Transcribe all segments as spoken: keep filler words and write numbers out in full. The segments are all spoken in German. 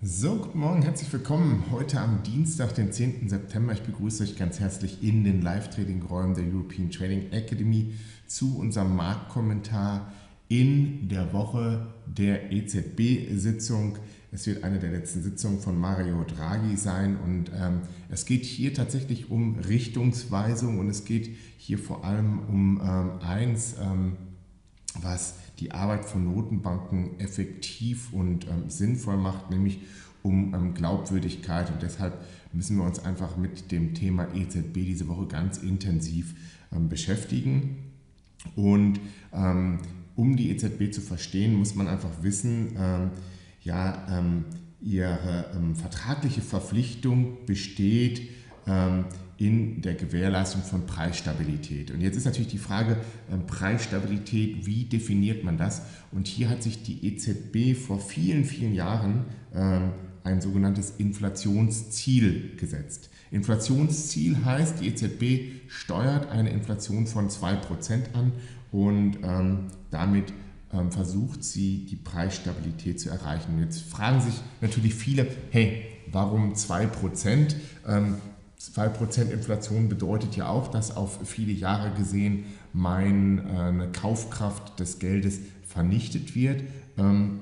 So, guten Morgen, herzlich willkommen. Heute am Dienstag, den zehnten September. Ich begrüße euch ganz herzlich in den Live-Trading-Räumen der European Trading Academy zu unserem Marktkommentar in der Woche der E Z B-Sitzung. Es wird eine der letzten Sitzungen von Mario Draghi sein und ähm, es geht hier tatsächlich um Richtungsweisung und es geht hier vor allem um ähm, eins, ähm, was die Arbeit von Notenbanken effektiv und ähm, sinnvoll macht, nämlich um ähm, Glaubwürdigkeit. Und deshalb müssen wir uns einfach mit dem Thema E Z B diese Woche ganz intensiv ähm, beschäftigen. Und ähm, um die E Z B zu verstehen, muss man einfach wissen, ähm, ja, ähm, ihre ähm, vertragliche Verpflichtung besteht ähm, in der Gewährleistung von Preisstabilität. Und jetzt ist natürlich die Frage, äh, Preisstabilität, wie definiert man das? Und hier hat sich die E Z B vor vielen, vielen Jahren äh, ein sogenanntes Inflationsziel gesetzt. Inflationsziel heißt, die E Z B steuert eine Inflation von zwei Prozent an und ähm, damit ähm, versucht sie, die Preisstabilität zu erreichen. Und jetzt fragen sich natürlich viele, hey, warum zwei Prozent? Ähm, zwei Prozent Inflation bedeutet ja auch, dass auf viele Jahre gesehen meine Kaufkraft des Geldes vernichtet wird, ähm,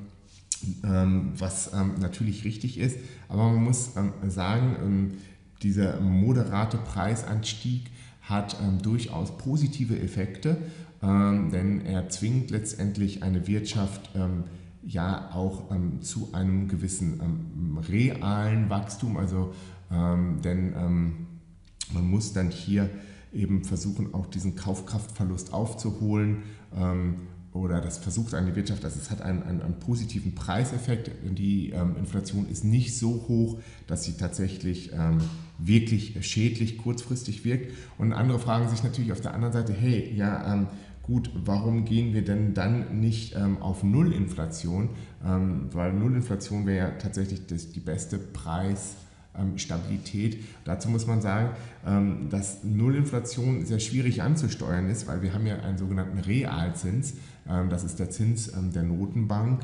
ähm, was ähm, natürlich richtig ist. Aber man muss ähm, sagen, ähm, dieser moderate Preisanstieg hat ähm, durchaus positive Effekte, ähm, denn er zwingt letztendlich eine Wirtschaft ähm, ja auch ähm, zu einem gewissen ähm, realen Wachstum, also Ähm, denn ähm, man muss dann hier eben versuchen, auch diesen Kaufkraftverlust aufzuholen ähm, oder das versucht eine Wirtschaft, also es hat einen, einen, einen positiven Preiseffekt. Die ähm, Inflation ist nicht so hoch, dass sie tatsächlich ähm, wirklich schädlich kurzfristig wirkt. Und andere fragen sich natürlich auf der anderen Seite, hey, ja, ähm, gut, warum gehen wir denn dann nicht ähm, auf Nullinflation? Ähm, weil Nullinflation wäre ja tatsächlich das, die beste Preis- Stabilität. Dazu muss man sagen, dass Nullinflation sehr schwierig anzusteuern ist, weil wir haben ja einen sogenannten Realzins, das ist der Zins der Notenbank,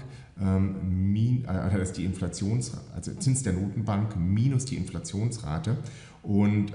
das ist die Inflations, also Zins der Notenbank minus die Inflationsrate und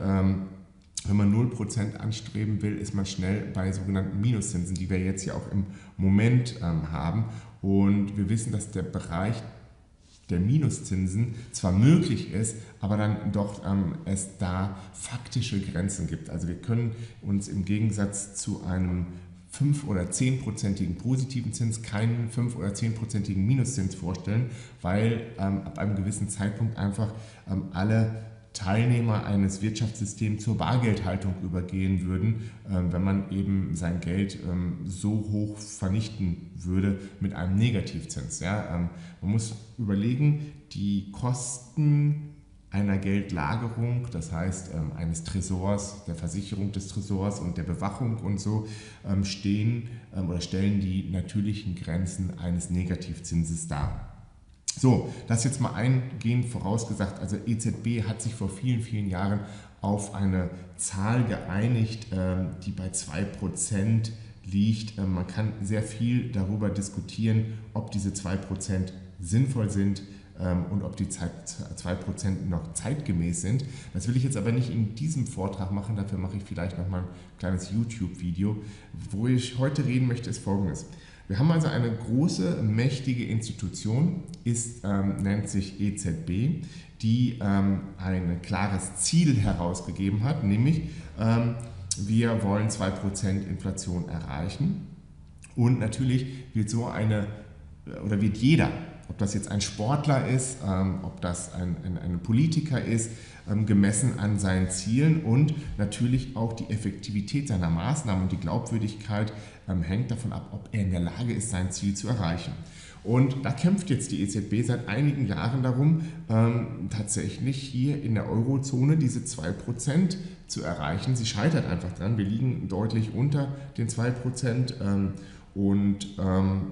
wenn man null Prozent anstreben will, ist man schnell bei sogenannten Minuszinsen, die wir jetzt ja auch im Moment haben und wir wissen, dass der Bereich der Minuszinsen zwar möglich ist, aber dann doch ähm, es da faktische Grenzen gibt. Also wir können uns im Gegensatz zu einem fünf- oder zehn-prozentigen positiven Zins keinen fünf- oder zehn-prozentigen Minuszins vorstellen, weil ähm, ab einem gewissen Zeitpunkt einfach ähm, alle Teilnehmer eines Wirtschaftssystems zur Bargeldhaltung übergehen würden, wenn man eben sein Geld so hoch vernichten würde mit einem Negativzins. Ja, man muss überlegen, die Kosten einer Geldlagerung, das heißt eines Tresors, der Versicherung des Tresors und der Bewachung und so, stehen oder stellen die natürlichen Grenzen eines Negativzinses dar. So, das jetzt mal eingehend vorausgesagt, also E Z B hat sich vor vielen, vielen Jahren auf eine Zahl geeinigt, die bei zwei Prozent liegt. Man kann sehr viel darüber diskutieren, ob diese zwei Prozent sinnvoll sind und ob die zwei Prozent noch zeitgemäß sind. Das will ich jetzt aber nicht in diesem Vortrag machen, dafür mache ich vielleicht noch mal ein kleines YouTube-Video. Wo ich heute reden möchte, ist Folgendes. Wir haben also eine große, mächtige Institution, ist, ähm, nennt sich E Z B, die ähm, ein klares Ziel herausgegeben hat, nämlich ähm, wir wollen zwei Prozent Inflation erreichen und natürlich wird so eine, oder wird jeder, ob das jetzt ein Sportler ist, ähm, ob das ein, ein, ein Politiker ist, ähm, gemessen an seinen Zielen und natürlich auch die Effektivität seiner Maßnahmen und die Glaubwürdigkeit ähm, hängt davon ab, ob er in der Lage ist, sein Ziel zu erreichen. Und da kämpft jetzt die E Z B seit einigen Jahren darum, ähm, tatsächlich hier in der Eurozone diese zwei Prozent zu erreichen. Sie scheitert einfach dran, wir liegen deutlich unter den zwei Prozent ähm, und ähm,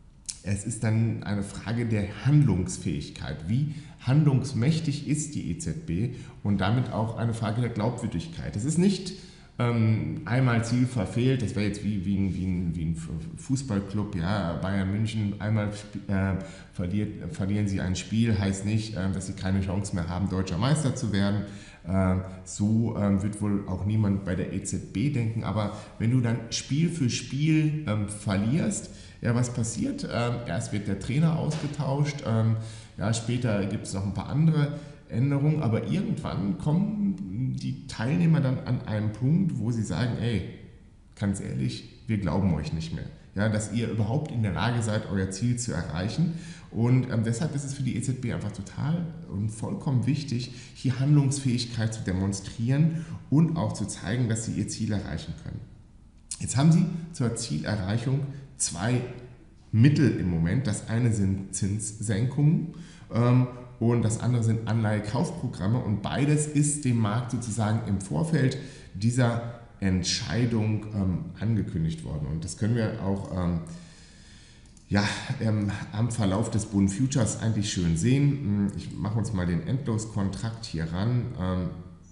es ist dann eine Frage der Handlungsfähigkeit. Wie handlungsmächtig ist die E Z B und damit auch eine Frage der Glaubwürdigkeit. Es ist nicht ähm, einmal Ziel verfehlt, das wäre jetzt wie, wie, ein, wie, ein, wie ein Fußballclub, ja, Bayern München, einmal äh, verliert, verlieren sie ein Spiel, heißt nicht, äh, dass sie keine Chance mehr haben, deutscher Meister zu werden. Äh, so äh, wird wohl auch niemand bei der E Z B denken, aber wenn du dann Spiel für Spiel ähm, verlierst, ja, was passiert? Ähm, erst wird der Trainer ausgetauscht, ähm, ja, später gibt es noch ein paar andere Änderungen, aber irgendwann kommen die Teilnehmer dann an einen Punkt, wo sie sagen, ey, ganz ehrlich, wir glauben euch nicht mehr, ja, dass ihr überhaupt in der Lage seid, euer Ziel zu erreichen. Und ähm, deshalb ist es für die E Z B einfach total und vollkommen wichtig, hier Handlungsfähigkeit zu demonstrieren und auch zu zeigen, dass sie ihr Ziel erreichen können. Jetzt haben sie zur Zielerreichung zwei Mittel im Moment. Das eine sind Zinssenkungen ähm, und das andere sind Anleihekaufprogramme, und beides ist dem Markt sozusagen im Vorfeld dieser Entscheidung ähm, angekündigt worden. Und das können wir auch ähm, ja, ähm, am Verlauf des Bund Futures eigentlich schön sehen. Ich mache uns mal den Endloskontrakt hier ran, ähm,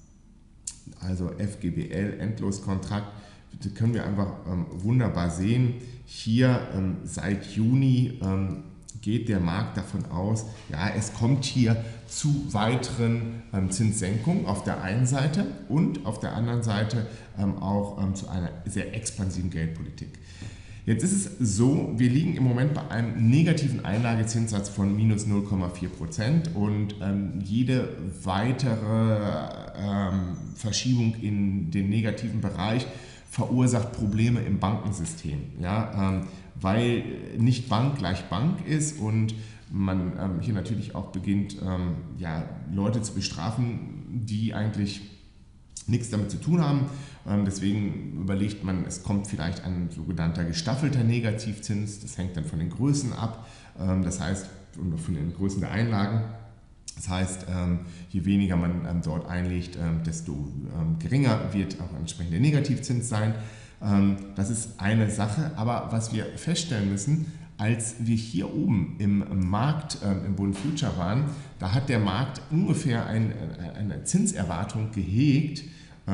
also F G B L Endloskontrakt. Das können wir einfach ähm, wunderbar sehen. Hier ähm, seit Juni ähm, geht der Markt davon aus, ja, es kommt hier zu weiteren ähm, Zinssenkungen auf der einen Seite und auf der anderen Seite ähm, auch ähm, zu einer sehr expansiven Geldpolitik. Jetzt ist es so, wir liegen im Moment bei einem negativen Einlagezinssatz von minus null Komma vier Prozent, und ähm, jede weitere ähm, Verschiebung in den negativen Bereich verursacht Probleme im Bankensystem, ja, ähm, weil nicht Bank gleich Bank ist und man ähm, hier natürlich auch beginnt, ähm, ja, Leute zu bestrafen, die eigentlich nichts damit zu tun haben. Ähm, deswegen überlegt man, es kommt vielleicht ein sogenannter gestaffelter Negativzins, das hängt dann von den Größen ab, ähm, das heißt, und von den Größen der Einlagen. Das heißt, je weniger man dort einlegt, desto geringer wird auch entsprechend der Negativzins sein. Das ist eine Sache, aber was wir feststellen müssen, als wir hier oben im Markt, im Bund Future waren, da hat der Markt ungefähr ein, eine Zinserwartung gehegt,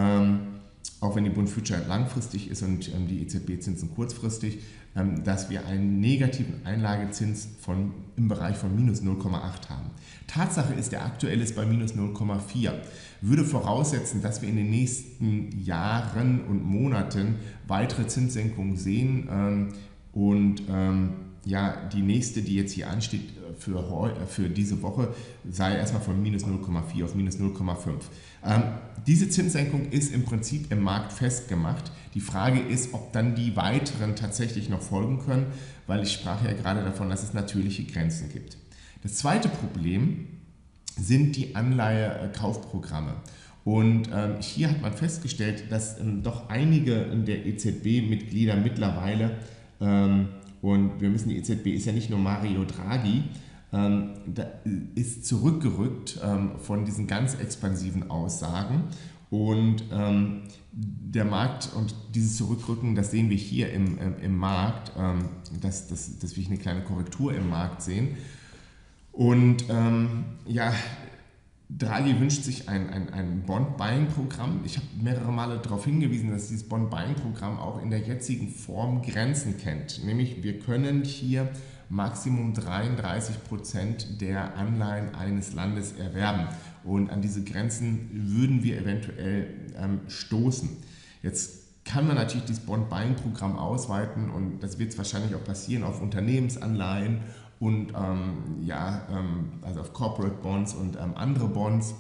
auch wenn die Bund Future langfristig ist und die E Z B-Zinsen kurzfristig, dass wir einen negativen Einlagezins von, im Bereich von minus null Komma acht haben. Tatsache ist, der aktuelle ist bei minus null Komma vier. Würde voraussetzen, dass wir in den nächsten Jahren und Monaten weitere Zinssenkungen sehen ähm, und ähm, ja, die nächste, die jetzt hier ansteht für, für diese Woche, sei erstmal von minus null Komma vier auf minus null Komma fünf. Ähm, diese Zinssenkung ist im Prinzip im Markt festgemacht. Die Frage ist, ob dann die weiteren tatsächlich noch folgen können, weil ich sprach ja gerade davon, dass es natürliche Grenzen gibt. Das zweite Problem sind die Anleihekaufprogramme. Und ähm, hier hat man festgestellt, dass ähm, doch einige der E Z B-Mitglieder mittlerweile, ähm, und wir müssen, die E Z B ist ja nicht nur Mario Draghi, ähm, da ist zurückgerückt ähm, von diesen ganz expansiven Aussagen. Und ähm, der Markt und dieses Zurückrücken, das sehen wir hier im, äh, im Markt, ähm, dass, dass, dass wir hier eine kleine Korrektur im Markt sehen. Und ähm, ja, Draghi wünscht sich ein, ein, ein Bond-Buying-Programm. Ich habe mehrere Male darauf hingewiesen, dass dieses Bond-Buying-Programm auch in der jetzigen Form Grenzen kennt. Nämlich wir können hier Maximum dreiunddreißig Prozent der Anleihen eines Landes erwerben. Und an diese Grenzen würden wir eventuell ähm, stoßen. Jetzt kann man natürlich dieses Bond-Buying-Programm ausweiten, und das wird wahrscheinlich auch passieren auf Unternehmensanleihen und ähm, ja, ähm, also auf Corporate Bonds und ähm, andere Bonds.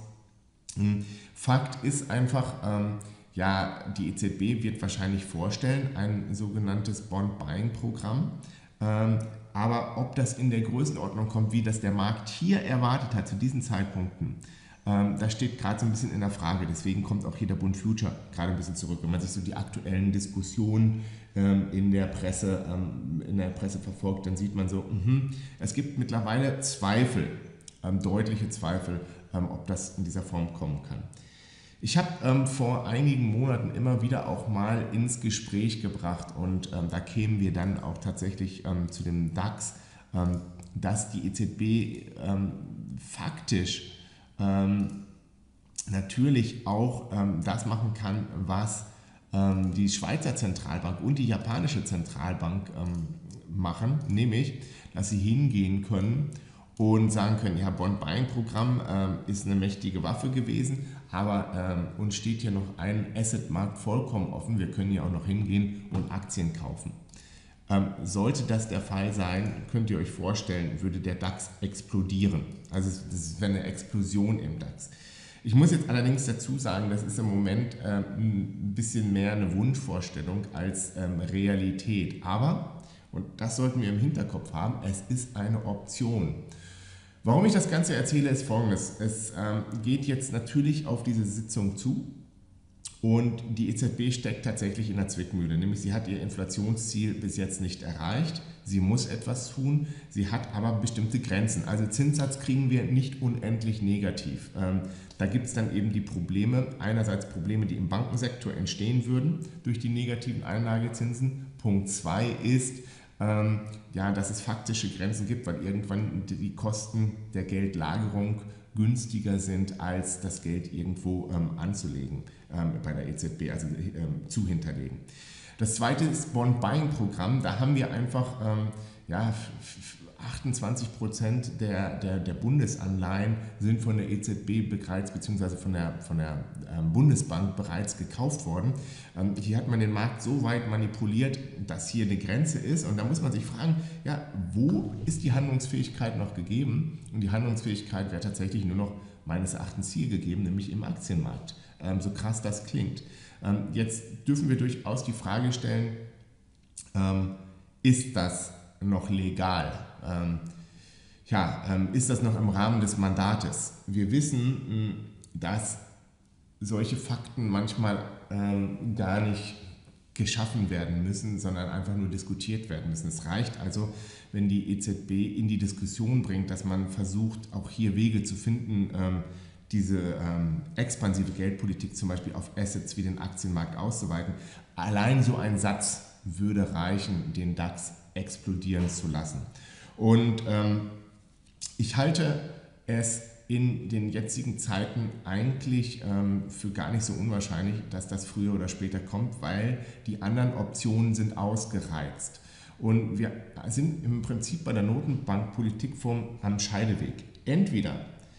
Fakt ist einfach, ähm, ja, die E Z B wird wahrscheinlich vorstellen, ein sogenanntes Bond-Buying-Programm. Ähm, aber ob das in der Größenordnung kommt, wie das der Markt hier erwartet hat zu diesen Zeitpunkten, ähm, das steht gerade so ein bisschen in der Frage. Deswegen kommt auch hier der Bund Future gerade ein bisschen zurück. Wenn man sich so die aktuellen Diskussionen ähm, in der Presse, ähm, in der Presse verfolgt, dann sieht man so, mh, es gibt mittlerweile Zweifel, ähm, deutliche Zweifel, ähm, ob das in dieser Form kommen kann. Ich habe ähm, vor einigen Monaten immer wieder auch mal ins Gespräch gebracht, und ähm, da kämen wir dann auch tatsächlich ähm, zu dem DAX, ähm, dass die E Z B ähm, faktisch ähm, natürlich auch ähm, das machen kann, was ähm, die Schweizer Zentralbank und die japanische Zentralbank ähm, machen, nämlich, dass sie hingehen können und sagen können, ja, Bond-Buying-Programm ähm, ist eine mächtige Waffe gewesen, aber ähm, uns steht hier noch ein Assetmarkt vollkommen offen, wir können hier auch noch hingehen und Aktien kaufen. Ähm, sollte das der Fall sein, könnt ihr euch vorstellen, würde der DAX explodieren. Also das wäre eine Explosion im DAX. Ich muss jetzt allerdings dazu sagen, das ist im Moment ähm, ein bisschen mehr eine Wunschvorstellung als ähm, Realität. Aber, und das sollten wir im Hinterkopf haben, es ist eine Option. Warum ich das Ganze erzähle, ist folgendes. Es ähm, geht jetzt natürlich auf diese Sitzung zu und die E Z B steckt tatsächlich in der Zwickmühle. Nämlich sie hat ihr Inflationsziel bis jetzt nicht erreicht. Sie muss etwas tun, sie hat aber bestimmte Grenzen. Also Zinssatz kriegen wir nicht unendlich negativ. Ähm, da gibt es dann eben die Probleme, einerseits Probleme, die im Bankensektor entstehen würden durch die negativen Einlagezinsen. Punkt zwei ist, Ähm, ja, dass es faktische Grenzen gibt, weil irgendwann die Kosten der Geldlagerung günstiger sind, als das Geld irgendwo ähm, anzulegen ähm, bei der E Z B, also ähm, zu hinterlegen. Das zweite ist Bond-Buying-Programm. Da haben wir einfach ähm, ja, achtundzwanzig Prozent der, der, der Bundesanleihen sind von der E Z B bereits bzw. von der, von der ähm, Bundesbank bereits gekauft worden. Ähm, hier hat man den Markt so weit manipuliert, dass hier eine Grenze ist und da muss man sich fragen, ja, wo ist die Handlungsfähigkeit noch gegeben? Und die Handlungsfähigkeit wäre tatsächlich nur noch meines Erachtens hier gegeben, nämlich im Aktienmarkt. Ähm, so krass das klingt. Ähm, jetzt dürfen wir durchaus die Frage stellen, ähm, ist das noch legal? Ähm, ja, ähm, ist das noch im Rahmen des Mandates? Wir wissen, mh, dass solche Fakten manchmal ähm, gar nicht geschaffen werden müssen, sondern einfach nur diskutiert werden müssen. Es reicht also, wenn die E Z B in die Diskussion bringt, dass man versucht, auch hier Wege zu finden, ähm, diese ähm, expansive Geldpolitik zum Beispiel auf Assets wie den Aktienmarkt auszuweiten. Allein so ein Satz würde reichen, den DAX explodieren zu lassen. Und ähm, ich halte es in den jetzigen Zeiten eigentlich ähm, für gar nicht so unwahrscheinlich, dass das früher oder später kommt, weil die anderen Optionen sind ausgereizt. Und wir sind im Prinzip bei der Notenbankpolitikform am Scheideweg. Entweder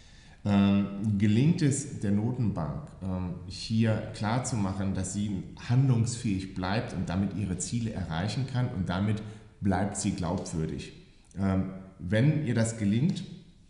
ähm, gelingt es der Notenbank, ähm, hier klarzumachen, dass sie handlungsfähig bleibt und damit ihre Ziele erreichen kann und damit bleibt sie glaubwürdig. Ähm, wenn ihr das gelingt,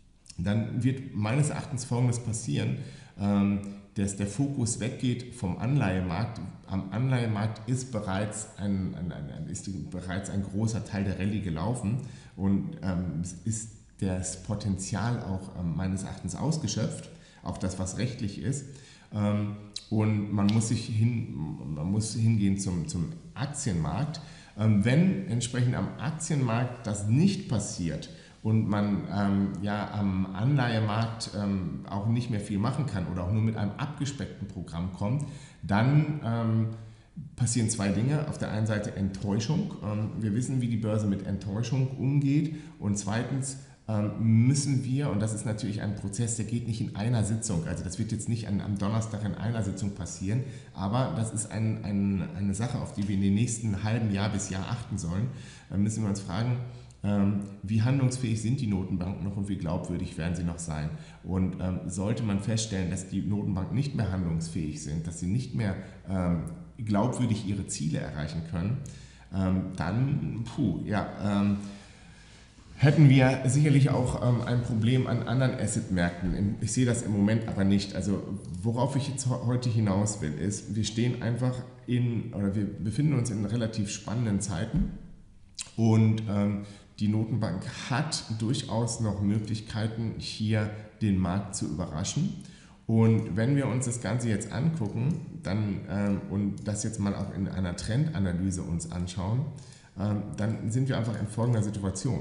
dann wird meines Erachtens Folgendes passieren, ähm, dass der Fokus weggeht vom Anleihemarkt. Am Anleihemarkt ist bereits ein, ein, ein, ist bereits ein großer Teil der Rallye gelaufen und ähm, ist das Potenzial auch ähm, meines Erachtens ausgeschöpft, auch das, was rechtlich ist. Ähm, und man muss, sich hin, man muss hingehen zum, zum Aktienmarkt. Ähm, wenn entsprechend am Aktienmarkt das nicht passiert und man ähm, ja, am Anleihemarkt ähm, auch nicht mehr viel machen kann oder auch nur mit einem abgespeckten Programm kommt, dann ähm, passieren zwei Dinge. Auf der einen Seite Enttäuschung. Ähm, wir wissen, wie die Börse mit Enttäuschung umgeht. Und zweitens ähm, müssen wir, und das ist natürlich ein Prozess, der geht nicht in einer Sitzung, also das wird jetzt nicht an, am Donnerstag in einer Sitzung passieren, aber das ist ein, ein, eine Sache, auf die wir in den nächsten halben Jahr bis Jahr achten sollen. Da müssen wir uns fragen, Ähm, wie handlungsfähig sind die Notenbanken noch und wie glaubwürdig werden sie noch sein? Und ähm, sollte man feststellen, dass die Notenbanken nicht mehr handlungsfähig sind, dass sie nicht mehr ähm, glaubwürdig ihre Ziele erreichen können, ähm, dann puh, ja, ähm, hätten wir sicherlich auch ähm, ein Problem an anderen Assetmärkten. Ich sehe das im Moment aber nicht. Also worauf ich jetzt heute hinaus will, ist, wir stehen einfach in, oder wir befinden uns in relativ spannenden Zeiten und ähm, die Notenbank hat durchaus noch Möglichkeiten, hier den Markt zu überraschen. Und wenn wir uns das Ganze jetzt angucken dann, ähm, und das jetzt mal auch in einer Trendanalyse uns anschauen, ähm, dann sind wir einfach in folgender Situation.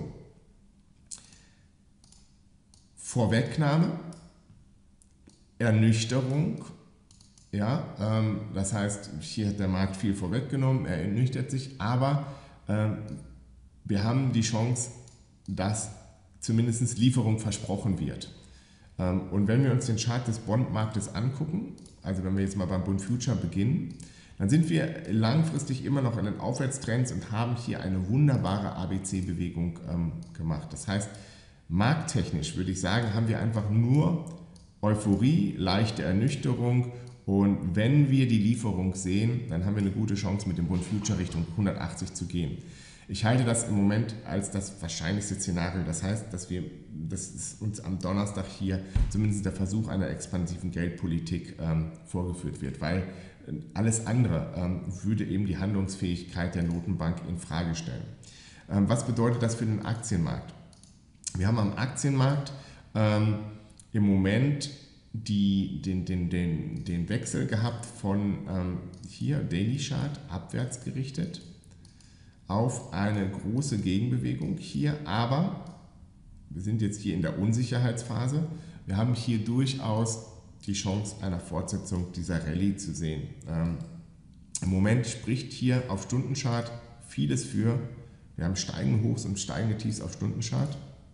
Vorwegnahme, Ernüchterung, ja, ähm, das heißt, hier hat der Markt viel vorweggenommen, er ernüchtert sich, aber ähm, wir haben die Chance, dass zumindest Lieferung versprochen wird. Und wenn wir uns den Chart des Bondmarktes angucken, also wenn wir jetzt mal beim Bund Future beginnen, dann sind wir langfristig immer noch in den Aufwärtstrends und haben hier eine wunderbare A B C-Bewegung ähm, gemacht. Das heißt, markttechnisch würde ich sagen, haben wir einfach nur Euphorie, leichte Ernüchterung, und wenn wir die Lieferung sehen, dann haben wir eine gute Chance, mit dem Bund Future Richtung hundertachtzig zu gehen. Ich halte das im Moment als das wahrscheinlichste Szenario. Das heißt, dass wir, dass uns am Donnerstag hier zumindest der Versuch einer expansiven Geldpolitik ähm, vorgeführt wird, weil alles andere ähm, würde eben die Handlungsfähigkeit der Notenbank in Frage stellen. Ähm, was bedeutet das für den Aktienmarkt? Wir haben am Aktienmarkt ähm, im Moment die, den, den, den, den Wechsel gehabt von ähm, hier Daily Chart abwärts gerichtet auf eine große Gegenbewegung hier, aber wir sind jetzt hier in der Unsicherheitsphase. Wir haben hier durchaus die Chance einer Fortsetzung dieser Rallye zu sehen. Ähm, Im Moment spricht hier auf Stundenchart vieles für. Wir haben steigende Hochs und steigende Tiefs auf Stundenchart.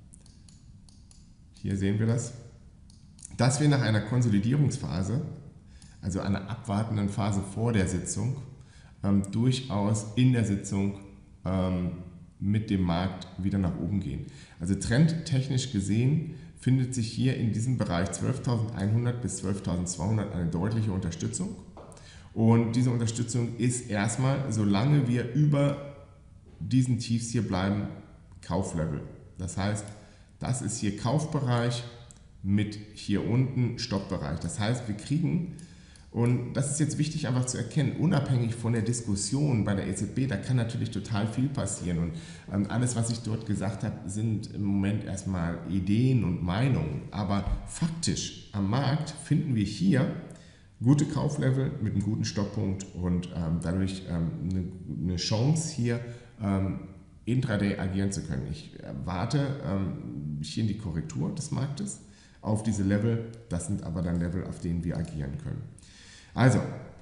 Hier sehen wir das. Dass wir nach einer Konsolidierungsphase, also einer abwartenden Phase vor der Sitzung, ähm, durchaus in der Sitzung ähm, mit dem Markt wieder nach oben gehen. Also trendtechnisch gesehen findet sich hier in diesem Bereich zwölftausendeinhundert bis zwölftausendzweihundert eine deutliche Unterstützung. Und diese Unterstützung ist erstmal, solange wir über diesen Tiefs hier bleiben, Kauflevel. Das heißt, das ist hier Kaufbereich mit hier unten Stoppbereich. Das heißt, wir kriegen, und das ist jetzt wichtig einfach zu erkennen, unabhängig von der Diskussion bei der E Z B, da kann natürlich total viel passieren. Und ähm, alles, was ich dort gesagt habe, sind im Moment erstmal Ideen und Meinungen. Aber faktisch am Markt finden wir hier gute Kauflevel mit einem guten Stopppunkt und ähm, dadurch ähm, eine, eine Chance hier ähm, intraday agieren zu können. Ich erwarte ähm, hier in die Korrektur des Marktes auf diese Level. Das sind aber dann Level, auf denen wir agieren können. Also,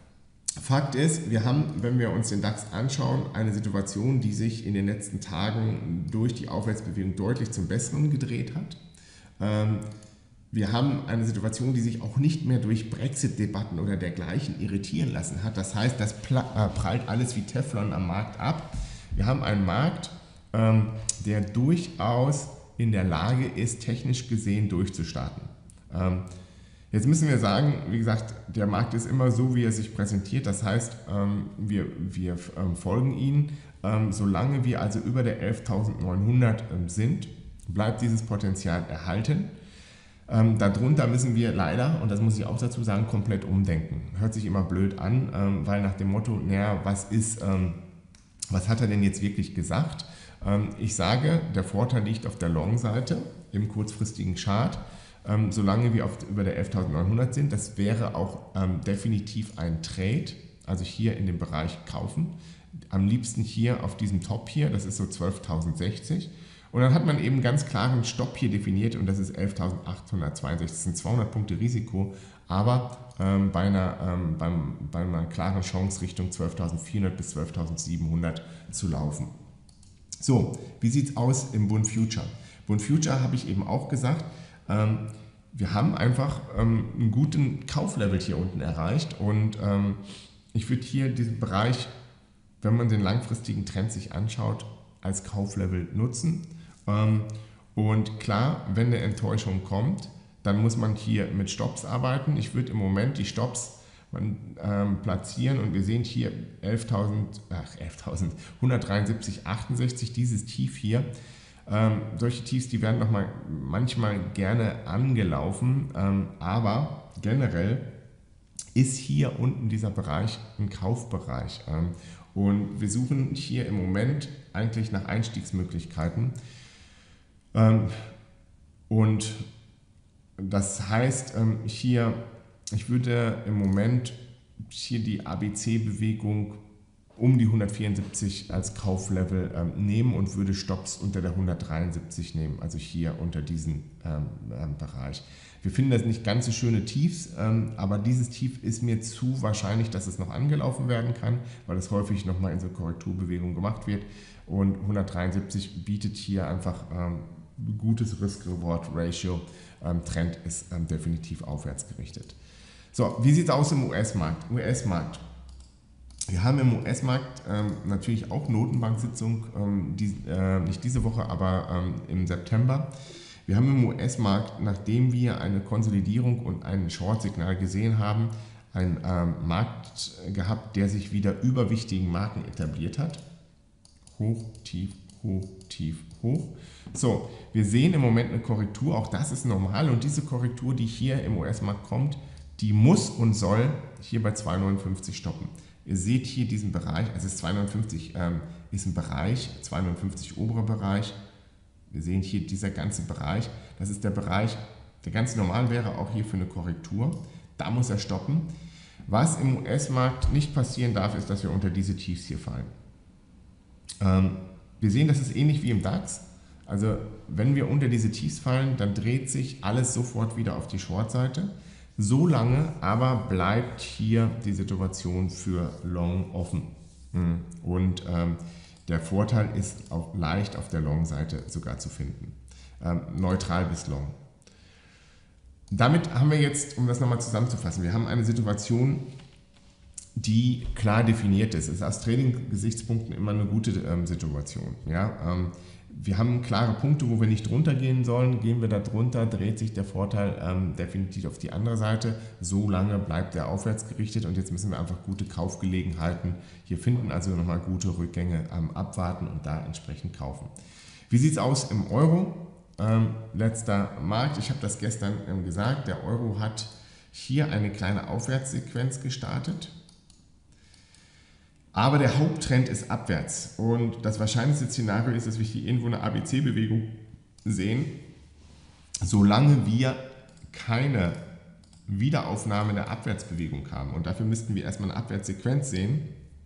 Fakt ist, wir haben, wenn wir uns den DAX anschauen, eine Situation, die sich in den letzten Tagen durch die Aufwärtsbewegung deutlich zum Besseren gedreht hat. Ähm, Wir haben eine Situation, die sich auch nicht mehr durch Brexit-Debatten oder dergleichen irritieren lassen hat. Das heißt, das prallt alles wie Teflon am Markt ab. Wir haben einen Markt, ähm, der durchaus in der Lage ist, technisch gesehen durchzustarten. Ähm, jetzt müssen wir sagen, wie gesagt, der Markt ist immer so, wie er sich präsentiert. Das heißt, ähm, wir, wir ähm, folgen ihm. Ähm, solange wir also über der elftausendneunhundert ähm, sind, bleibt dieses Potenzial erhalten. Ähm, darunter müssen wir leider, und das muss ich auch dazu sagen, komplett umdenken. Hört sich immer blöd an, ähm, weil nach dem Motto, naja, was ist, ähm, was hat er denn jetzt wirklich gesagt? Ähm, ich sage, der Vorteil liegt auf der Long-Seite im kurzfristigen Chart, ähm, solange wir auf, über der elftausendneunhundert sind. Das wäre auch ähm, definitiv ein Trade, also hier in dem Bereich kaufen. Am liebsten hier auf diesem Top hier, das ist so zwölftausendsechzig. Und dann hat man eben ganz klaren Stopp hier definiert und das ist elftausendachthundertzweiundsechzig. Das sind zweihundert Punkte Risiko, aber ähm, bei, einer, ähm, beim, bei einer klaren Chance Richtung zwölftausendvierhundert bis zwölftausendsiebenhundert zu laufen. So, wie sieht es aus im Bund Future? Bund Future habe ich eben auch gesagt, ähm, wir haben einfach ähm, einen guten Kauflevel hier unten erreicht und ähm, ich würde hier diesen Bereich, wenn man den langfristigen Trend sich anschaut, als Kauflevel nutzen. Und klar, wenn eine Enttäuschung kommt, dann muss man hier mit Stops arbeiten. Ich würde im Moment die Stops ähm, platzieren und wir sehen hier elftausend, ach elftausend, hundertdreiundsiebzig Komma achtundsechzig, dieses Tief hier. Ähm, solche Tiefs, die werden noch mal manchmal gerne angelaufen, ähm, aber generell ist hier unten dieser Bereich ein Kaufbereich. Ähm, und wir suchen hier im Moment eigentlich nach Einstiegsmöglichkeiten. Und das heißt, hier, ich würde im Moment hier die A B C-Bewegung um die hundertvierundsiebzig als Kauflevel nehmen und würde Stops unter der hundertdreiundsiebzig nehmen, also hier unter diesem Bereich. Wir finden das nicht ganz so schöne Tiefs, aber dieses Tief ist mir zu wahrscheinlich, dass es noch angelaufen werden kann, weil es häufig nochmal in so Korrekturbewegung gemacht wird. Und hundertdreiundsiebzig bietet hier einfach ähm, gutes Risk-Reward-Ratio. Ähm, Trend ist ähm, definitiv aufwärts gerichtet. So, wie sieht es aus im U S-Markt? U S-Markt. Wir haben im U S-Markt ähm, natürlich auch Notenbank-Sitzung, ähm, die, äh, nicht diese Woche, aber ähm, im September. Wir haben im U S-Markt, nachdem wir eine Konsolidierung und ein Short-Signal gesehen haben, einen ähm, Markt gehabt, der sich wieder über wichtigen Marken etabliert hat. Hoch, tief, hoch, tief, hoch. So, wir sehen im Moment eine Korrektur, auch das ist normal, und diese Korrektur, die hier im U S-Markt kommt, die muss und soll hier bei zwei neunundfünfzig stoppen. Ihr seht hier diesen Bereich, also zwei neunundfünfzig ähm, ist ein Bereich, zwei neunundfünfzig oberer Bereich. Wir sehen hier dieser ganze Bereich, das ist der Bereich, der ganz normal wäre, auch hier für eine Korrektur. Da muss er stoppen. Was im U S-Markt nicht passieren darf, ist, dass wir unter diese Tiefs hier fallen. Ähm, wir sehen, das ist ähnlich wie im DAX. Also wenn wir unter diese Tiefs fallen, dann dreht sich alles sofort wieder auf die Short-Seite. So lange aber bleibt hier die Situation für Long offen. Und ähm, der Vorteil ist auch leicht auf der Long-Seite sogar zu finden. Ähm, neutral bis Long. Damit haben wir jetzt, um das nochmal zusammenzufassen, wir haben eine Situation, die klar definiert ist. Es ist aus Trading-Gesichtspunkten immer eine gute ähm, Situation. Ja? Ähm, wir haben klare Punkte, wo wir nicht drunter gehen sollen. Gehen wir da drunter, dreht sich der Vorteil ähm, definitiv auf die andere Seite. So lange bleibt er aufwärts gerichtet, und jetzt müssen wir einfach gute Kaufgelegenheiten hier finden, also nochmal gute Rückgänge ähm, abwarten und da entsprechend kaufen. Wie sieht es aus im Euro? Ähm, letzter Markt, ich habe das gestern ähm, gesagt, der Euro hat hier eine kleine Aufwärtssequenz gestartet. Aber der Haupttrend ist abwärts, und das wahrscheinlichste Szenario ist, dass wir hier irgendwo eine A B C-Bewegung sehen, solange wir keine Wiederaufnahme der Abwärtsbewegung haben. Und dafür müssten wir erstmal eine Abwärtssequenz sehen.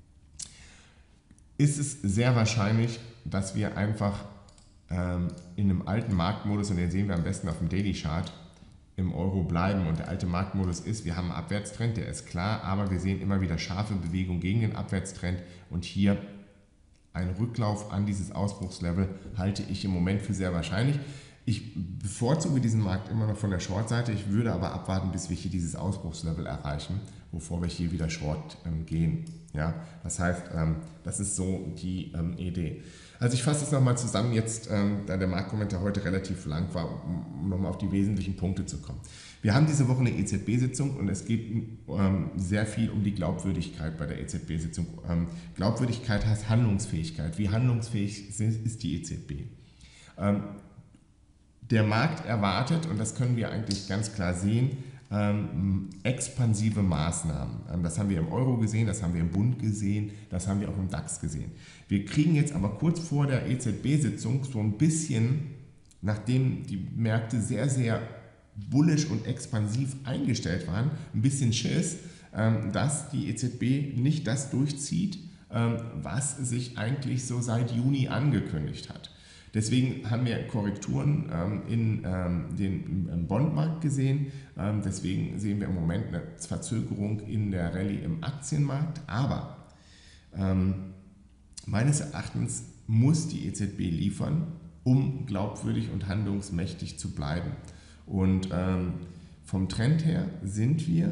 Ist es sehr wahrscheinlich, dass wir einfach ähm, in einem alten Marktmodus, und den sehen wir am besten auf dem Daily Chart, im Euro bleiben, und der alte Marktmodus ist, wir haben einen Abwärtstrend, der ist klar, aber wir sehen immer wieder scharfe Bewegung gegen den Abwärtstrend, und hier ein Rücklauf an dieses Ausbruchslevel halte ich im Moment für sehr wahrscheinlich. Ich bevorzuge diesen Markt immer noch von der Short-Seite, ich würde aber abwarten, bis wir hier dieses Ausbruchslevel erreichen, bevor wir hier wieder Short ähm, gehen. Ja? Das heißt, ähm, das ist so die ähm, Idee. Also ich fasse das nochmal zusammen jetzt, ähm, da der Marktkommentar heute relativ lang war, um nochmal auf die wesentlichen Punkte zu kommen. Wir haben diese Woche eine E Z B-Sitzung, und es geht ähm, sehr viel um die Glaubwürdigkeit bei der E Z B-Sitzung. Ähm, Glaubwürdigkeit heißt Handlungsfähigkeit. Wie handlungsfähig ist die E Z B? Ähm, der Markt erwartet, und das können wir eigentlich ganz klar sehen, Ähm, expansive Maßnahmen. Ähm, das haben wir im Euro gesehen, das haben wir im Bund gesehen, das haben wir auch im DAX gesehen. Wir kriegen jetzt aber kurz vor der E Z B-Sitzung so ein bisschen, nachdem die Märkte sehr, sehr bullish und expansiv eingestellt waren, ein bisschen Schiss, ähm, dass die E Z B nicht das durchzieht, ähm, was sich eigentlich so seit Juni angekündigt hat. Deswegen haben wir Korrekturen ähm, in ähm, den im Bondmarkt gesehen. Ähm, deswegen sehen wir im Moment eine Verzögerung in der Rallye im Aktienmarkt. Aber ähm, meines Erachtens muss die E Z B liefern, um glaubwürdig und handlungsmächtig zu bleiben. Und ähm, vom Trend her sind wir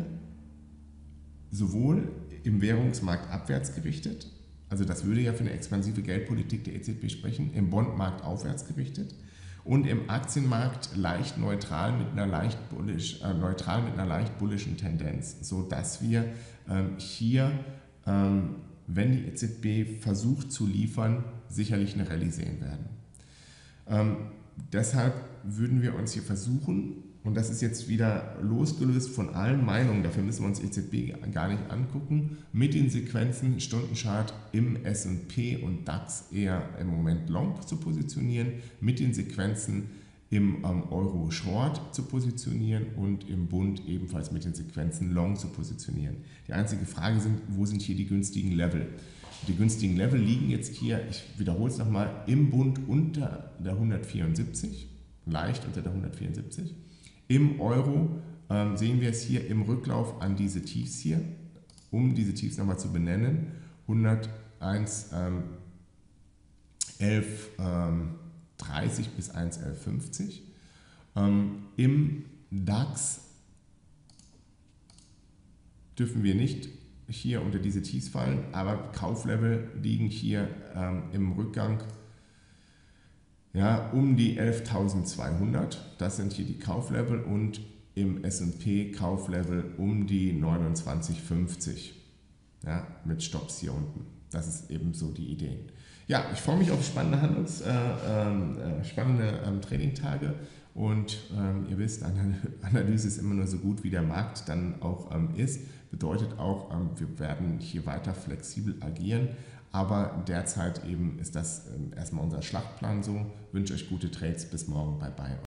sowohl im Währungsmarkt abwärts gerichtet, also das würde ja für eine expansive Geldpolitik der E Z B sprechen, im Bondmarkt aufwärts gerichtet und im Aktienmarkt leicht neutral mit einer leicht bullish, äh, neutral mit einer leicht bullischen Tendenz, sodass wir ähm, hier, ähm, wenn die E Z B versucht zu liefern, sicherlich eine Rallye sehen werden. Ähm, deshalb würden wir uns hier versuchen, und das ist jetzt wieder losgelöst von allen Meinungen, dafür müssen wir uns E Z B gar nicht angucken, mit den Sequenzen Stundenchart im S und P und DAX eher im Moment long zu positionieren, mit den Sequenzen im ähm, Euro Short zu positionieren und im Bund ebenfalls mit den Sequenzen long zu positionieren. Die einzige Frage sind, wo sind hier die günstigen Level? Die günstigen Level liegen jetzt hier, ich wiederhole es nochmal, im Bund unter der hundertvierundsiebzig, leicht unter der hundertvierundsiebzig. Im Euro ähm, sehen wir es hier im Rücklauf an diese Tiefs hier, um diese Tiefs nochmal zu benennen, hunderteins, ähm, elf dreißig bis eins elf fünfzig. Ähm, Im DAX dürfen wir nicht hier unter diese Tiefs fallen, aber Kauflevel liegen hier ähm, im Rückgang ja, um die elftausendzweihundert. Das sind hier die Kauflevel und im S und P Kauflevel um die neunundzwanzig fünfzig, ja, mit Stops hier unten. Das ist eben so die Idee. Ja, ich freue mich auf spannende Handels, äh, äh, spannende ähm, Trading-Tage und ähm, ihr wisst, Analyse ist immer nur so gut, wie der Markt dann auch ähm, ist. Bedeutet auch, ähm, wir werden hier weiter flexibel agieren, aber derzeit eben ist das ähm, erstmal unser Schlachtplan so. Ich wünsche euch gute Trades, bis morgen, bye bye.